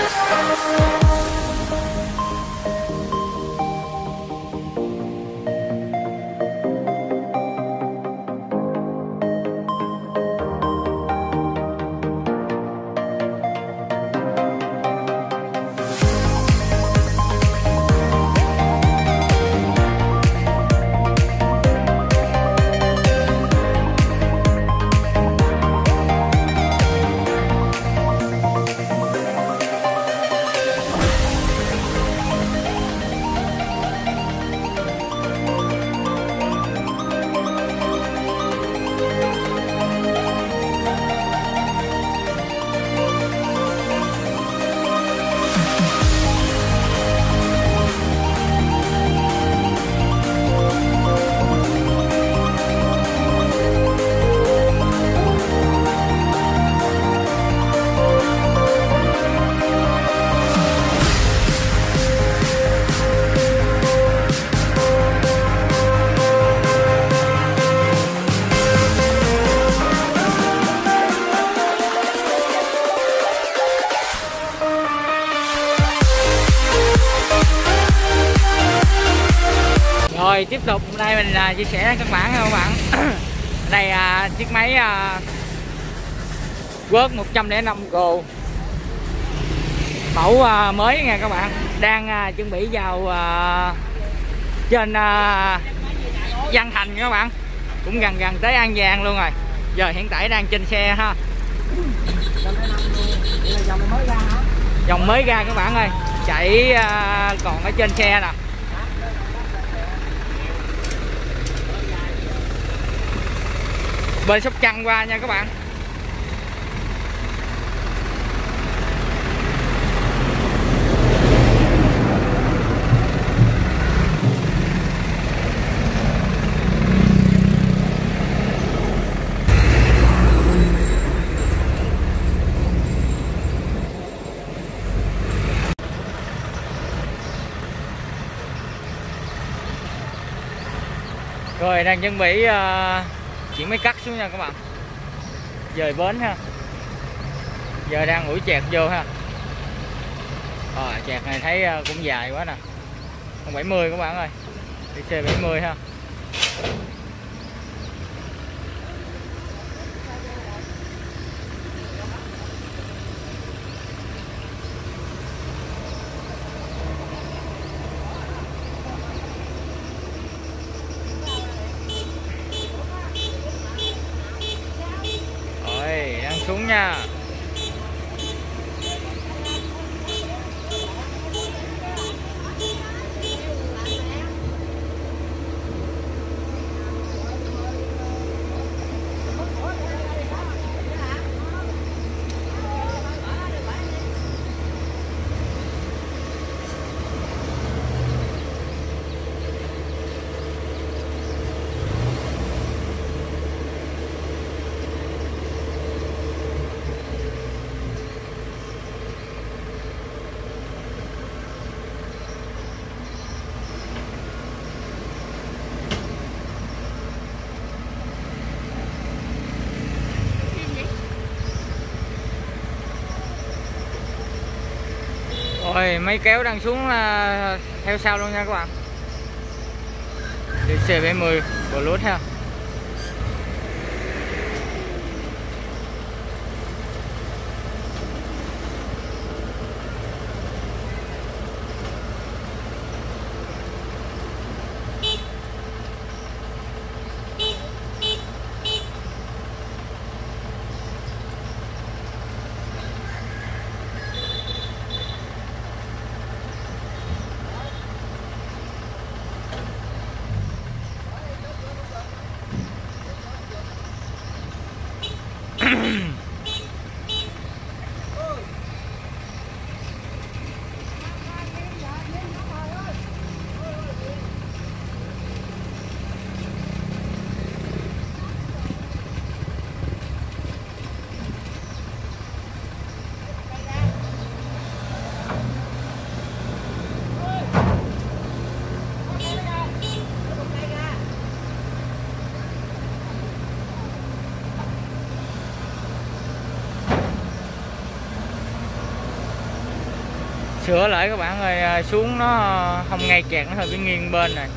Rồi tiếp tục hôm nay mình chia sẻ với các bạn đây chiếc máy Work 105 Go mẫu mới nha các bạn, đang chuẩn bị vào trên Văn Thành các bạn, cũng gần tới An Giang luôn rồi. Giờ hiện tại đang trên xe ha, dòng mới ra các bạn ơi, chạy còn ở trên xe nè. Bên Sóc Trăng qua nha các bạn. Rồi đang chuẩn bị chuyển máy cắt xuống nha các bạn, dời bến ha. Giờ đang ủi chẹt vô ha. Chẹt này thấy cũng dài quá nè, con 70 các bạn ơi, DC 70 ha. Đang xuống nha. Rồi máy kéo đang xuống theo sau luôn nha các bạn. DC 70 Bluetooth ha. sửa lại các bạn ơi, xuống nó không ngay chẹt, nó hơi bị nghiêng bên này.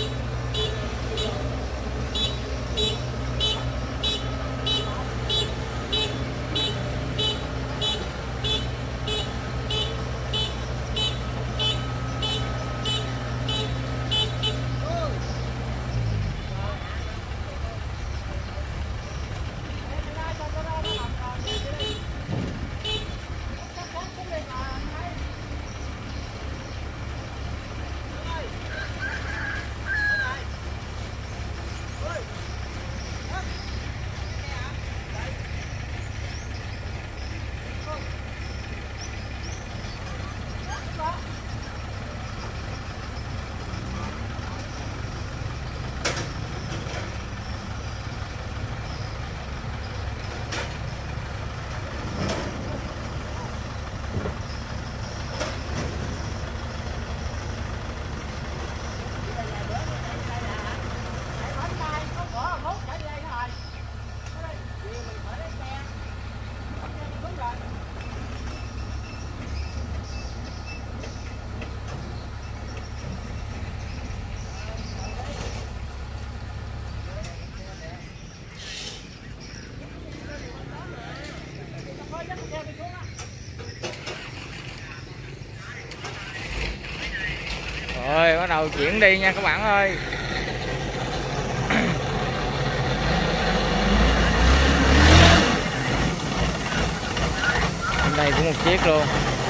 Rồi bắt đầu chuyển đi nha các bạn ơi. Bên đây cũng một chiếc luôn.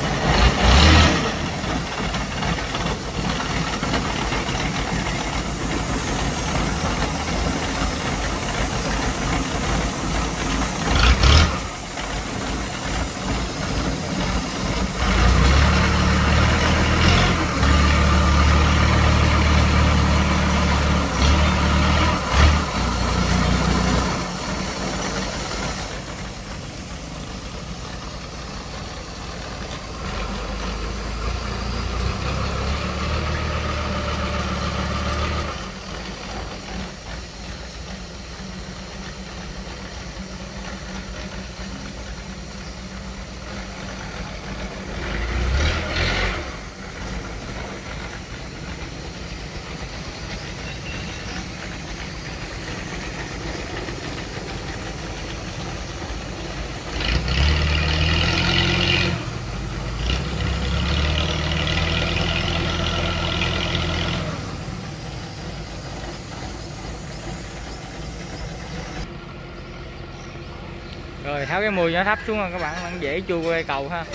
Rồi tháo cái mùi nó thấp xuống rồi các bạn, nó dễ chui qua cầu ha.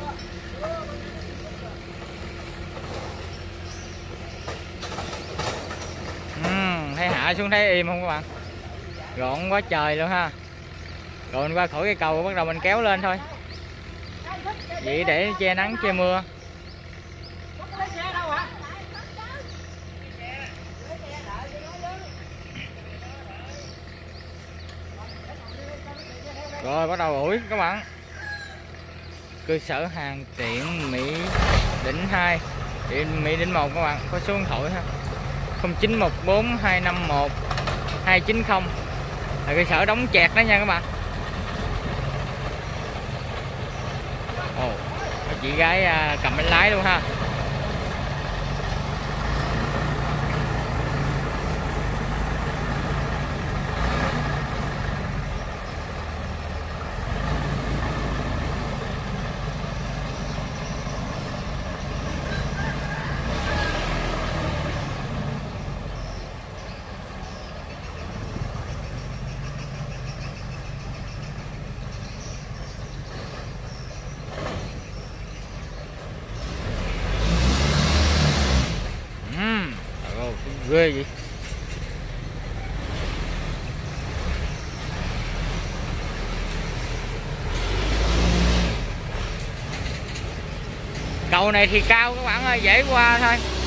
Thấy hạ xuống thấy im không các bạn, gọn quá trời luôn ha. Rồi mình qua khỏi cái cầu bắt đầu mình kéo lên thôi, vậy để che nắng che mưa. Rồi bắt đầu ủi các bạn. Cơ sở hàng tiện Mỹ Định 2, Mỹ Định 1 các bạn, có số điện thoại ha, 0914 251 290, là cơ sở đóng chẹt đó nha các bạn. Ồ, có chị gái cầm bánh lái luôn ha. Ghê vậy. Cầu này thì cao các bạn ơi, dễ qua thôi.